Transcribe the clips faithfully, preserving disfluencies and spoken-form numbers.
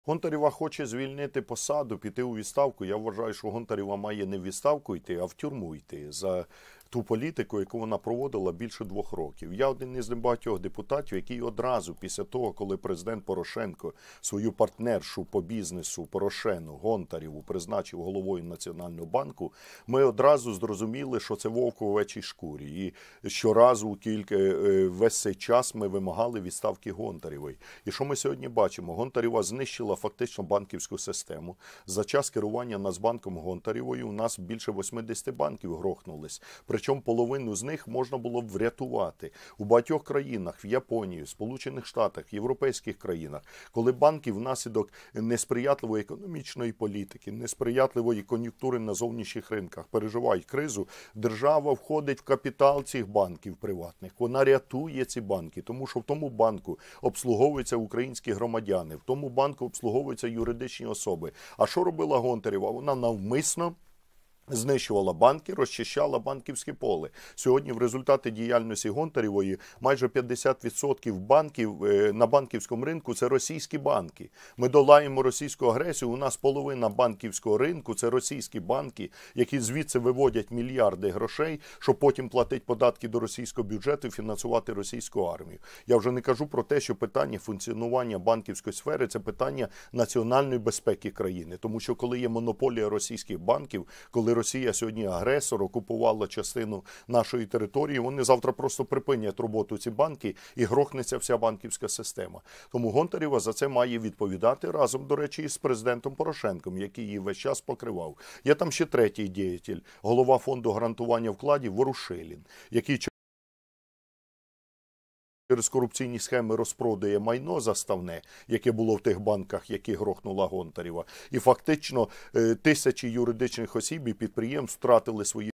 Гонтарева хоче звільнити посаду, піти у відставку. Я вважаю, що Гонтарева має не в відставку йти, а в тюрму йти за ту політику, яку вона проводила більше двох років. Я один із небагатьох депутатів, який одразу після того, коли президент Порошенко свою партнершу по бізнесу Порошену Гонтареву призначив головою Національного банку, ми одразу зрозуміли, що це вовк у овечій шкурі. І щоразу кілька, весь цей час ми вимагали відставки Гонтаревої. І що ми сьогодні бачимо? Гонтарева знищила фактично банківську систему. За час керування Нацбанком Гонтаревою у нас більше восьмидесяти банків грохнулись. Причому половину з них можна було б врятувати. У багатьох країнах, в Японії, в Сполучених Штатах, в європейських країнах, коли банки внаслідок несприятливої економічної політики, несприятливої кон'юнктури на зовнішніх ринках переживають кризу, держава входить в капітал цих банків приватних. Вона рятує ці банки, тому що в тому банку обслуговуються українські громадяни, в тому банку обслуговуються юридичні особи. А що робила Гонтарева? Вона навмисно знищувала банки, розчищала банківське поле. Сьогодні в результаті діяльності Гонтаревої майже п'ятдесят відсотків банків на банківському ринку – це російські банки. Ми долаємо російську агресію, у нас половина банківського ринку – це російські банки, які звідси виводять мільярди грошей, щоб потім платити податки до російського бюджету і фінансувати російську армію. Я вже не кажу про те, що питання функціонування банківської сфери – це питання національної безпеки країни. Тому що коли є монополія російських банків, коли Росія сьогодні агресор, окупувала частину нашої території, вони завтра просто припинять роботу ці банки і грохнеться вся банківська система. Тому Гонтарева за це має відповідати разом, до речі, із президентом Порошенком, який її весь час покривав. Є там ще третій діятель, голова фонду гарантування вкладів Ворушилін, який через корупційні схеми розпродає майно заставне, яке було в тих банках, які грохнула Гонтарева. І фактично тисячі юридичних осіб і підприємств втратили свої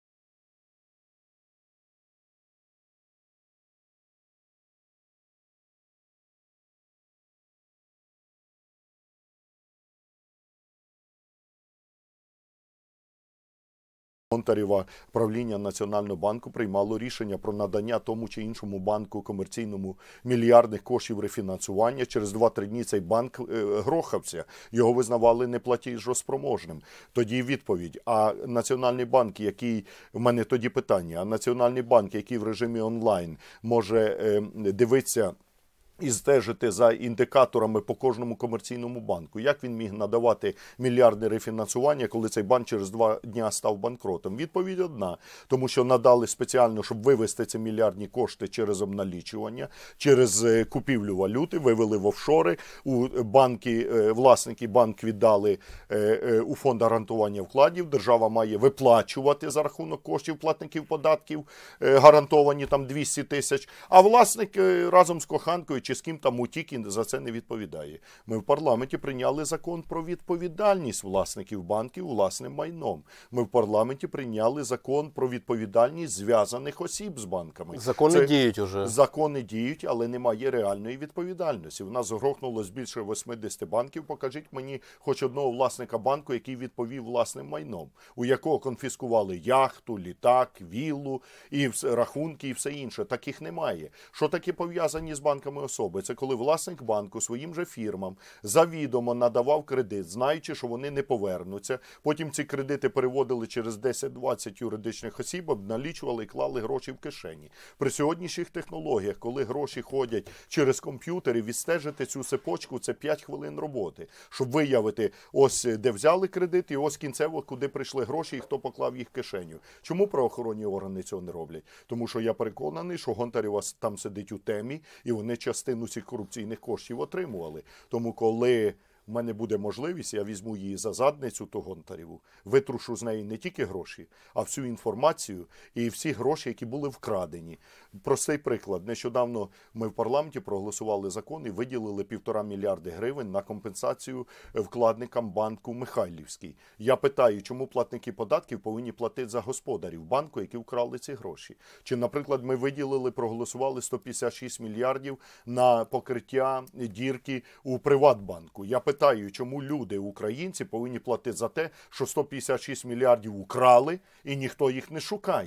Гонтарева. Правління Національного банку приймало рішення про надання тому чи іншому банку комерційному мільярдних коштів рефінансування. Через два-три дні цей банк грохався. Його визнавали неплатіжоспроможним. Тоді відповідь. А Національний банк, який, в мене тоді питання, а Національний банк, який в режимі онлайн може дивитися і стежити за індикаторами по кожному комерційному банку. Як він міг надавати мільярдне рефінансування, коли цей банк через два дня став банкротом? Відповідь одна. Тому що надали спеціально, щоб вивести ці мільярдні кошти через обналічування, через купівлю валюти, вивели в офшори, у банки, власники банк віддали у фонд гарантування вкладів, держава має виплачувати за рахунок коштів платників податків, гарантовані там двісті тисяч, а власник разом з коханкою чи з ким там утік і за це не відповідає. Ми в парламенті прийняли закон про відповідальність власників банків власним майном. Ми в парламенті прийняли закон про відповідальність зв'язаних осіб з банками. Закони це... діють уже. Закони діють, але немає реальної відповідальності. В нас грохнулось більше восьмидесяти банків. Покажіть мені хоч одного власника банку, який відповів власним майном, у якого конфіскували яхту, літак, віллу, і рахунки, і все інше. Таких немає. Що таке пов'язані з банками особи? Це коли власник банку своїм же фірмам завідомо надавав кредит, знаючи, що вони не повернуться. Потім ці кредити переводили через десять-двадцять юридичних осіб, обналічували і клали гроші в кишені. При сьогоднішніх технологіях, коли гроші ходять через комп'ютери, відстежити цю цепочку – це п'ять хвилин роботи, щоб виявити, ось де взяли кредит і ось кінцево, куди прийшли гроші і хто поклав їх в кишеню. Чому правоохоронні органи цього не роблять? Тому що я переконаний, що Гонтарева там сидить у темі, і вони частину цих корупційних коштів отримували. Тому коли в мене буде можливість, я візьму її за задницю, ту Гонтареву, витрушу з неї не тільки гроші, а всю інформацію і всі гроші, які були вкрадені. Простий приклад. Нещодавно ми в парламенті проголосували закон і виділили півтора мільярди гривень на компенсацію вкладникам банку Михайлівський. Я питаю, чому платники податків повинні платити за господарів банку, які вкрали ці гроші? Чи, наприклад, ми виділили, проголосували сто п'ятдесят шість мільярдів на покриття дірки у Приватбанку? Я питаю, чому люди, українці, повинні платити за те, що сто п'ятдесят шість мільярдів украли і ніхто їх не шукає?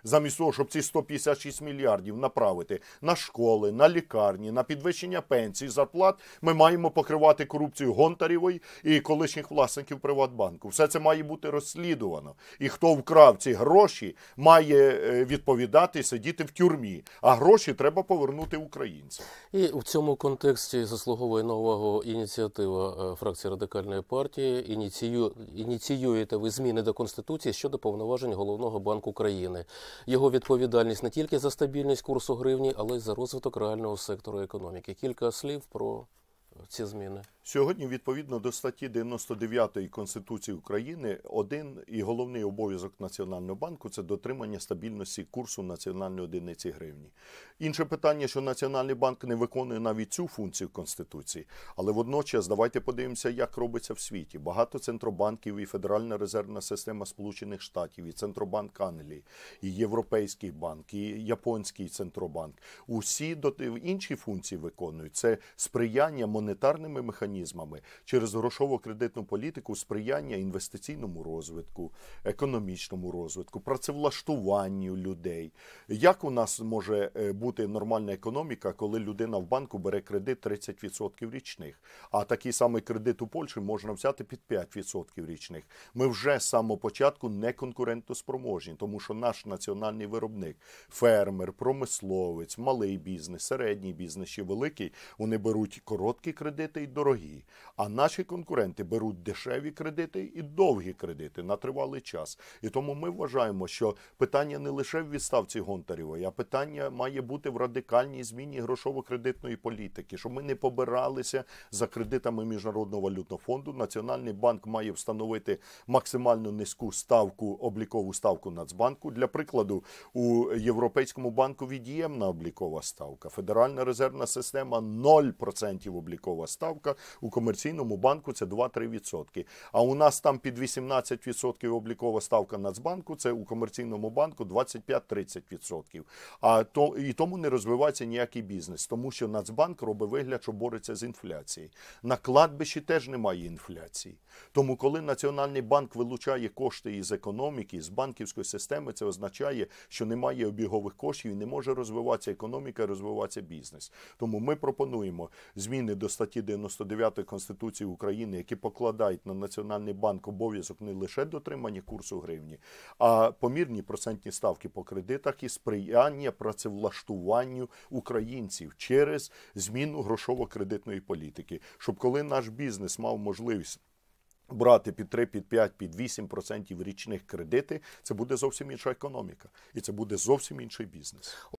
замість того, щоб ці сто п'ятдесят шість мільярдів направити на школи, на лікарні, на підвищення пенсій, зарплат, ми маємо покривати корупцію Гонтаревої і колишніх власників Приватбанку. Все це має бути розслідувано. І хто вкрав ці гроші, має відповідати, сидіти в тюрмі. А гроші треба повернути українцям. І в цьому контексті заслуговує на увагу ініціатива фракції Радикальної партії. Ініцію... Ініціюєте ви зміни до Конституції щодо повноважень Головного банку України. Його відповідальність не тільки за стабільність курсу гривні, але й за розвиток реального сектору економіки. Кілька слів про ці зміни. Сьогодні, відповідно до статті дев'яносто дев'ятої Конституції України, один і головний обов'язок Національного банку – це дотримання стабільності курсу національної одиниці гривні. Інше питання, що Національний банк не виконує навіть цю функцію Конституції, але водночас давайте подивимося, як робиться в світі. Багато центробанків, і Федеральна резервна система Сполучених Штатів, і Центробанк Англії, і Європейський банк, і Японський центробанк. Усі інші функції виконують. Це сприяння монетарними механізмами, через грошово-кредитну політику, сприяння інвестиційному розвитку, економічному розвитку, працевлаштуванню людей. Як у нас може бути нормальна економіка, коли людина в банку бере кредит тридцять відсотків річних, а такий самий кредит у Польщі можна взяти під п'ять відсотків річних? Ми вже з самого початку не конкурентоспроможні, тому що наш національний виробник, фермер, промисловець, малий бізнес, середній бізнес чи великий, вони беруть короткі кредити і дорогі. А наші конкуренти беруть дешеві кредити і довгі кредити на тривалий час. І тому ми вважаємо, що питання не лише в відставці Гонтаревої, а питання має бути в радикальній зміні грошово-кредитної політики, щоб ми не побиралися за кредитами Міжнародного валютного фонду. Національний банк має встановити максимально низьку ставку, облікову ставку Нацбанку. Для прикладу, у Європейському банку від'ємна облікова ставка, Федеральна резервна система – нуль відсотків облікова ставка, у комерційному банку це два-три відсотки. А у нас там під вісімнадцять відсотків облікова ставка Нацбанку, це у комерційному банку двадцять п'ять-тридцять відсотків. А то, і тому не розвивається ніякий бізнес, тому що Нацбанк робить вигляд, що бореться з інфляцією. На кладбищі теж немає інфляції. Тому коли Національний банк вилучає кошти із економіки, з банківської системи, це означає, що немає обігових коштів і не може розвиватися економіка, розвиватися бізнес. Тому ми пропонуємо зміни до статті дев'яносто дев'ятої Конституції України, які покладають на Національний банк обов'язок не лише дотримання курсу гривні, а помірні процентні ставки по кредитах і сприяння працевлаштуванню українців через зміну грошово-кредитної політики. Щоб коли наш бізнес мав можливість брати під три, під п'ять, під вісім процентів річних кредити, це буде зовсім інша економіка. І це буде зовсім інший бізнес.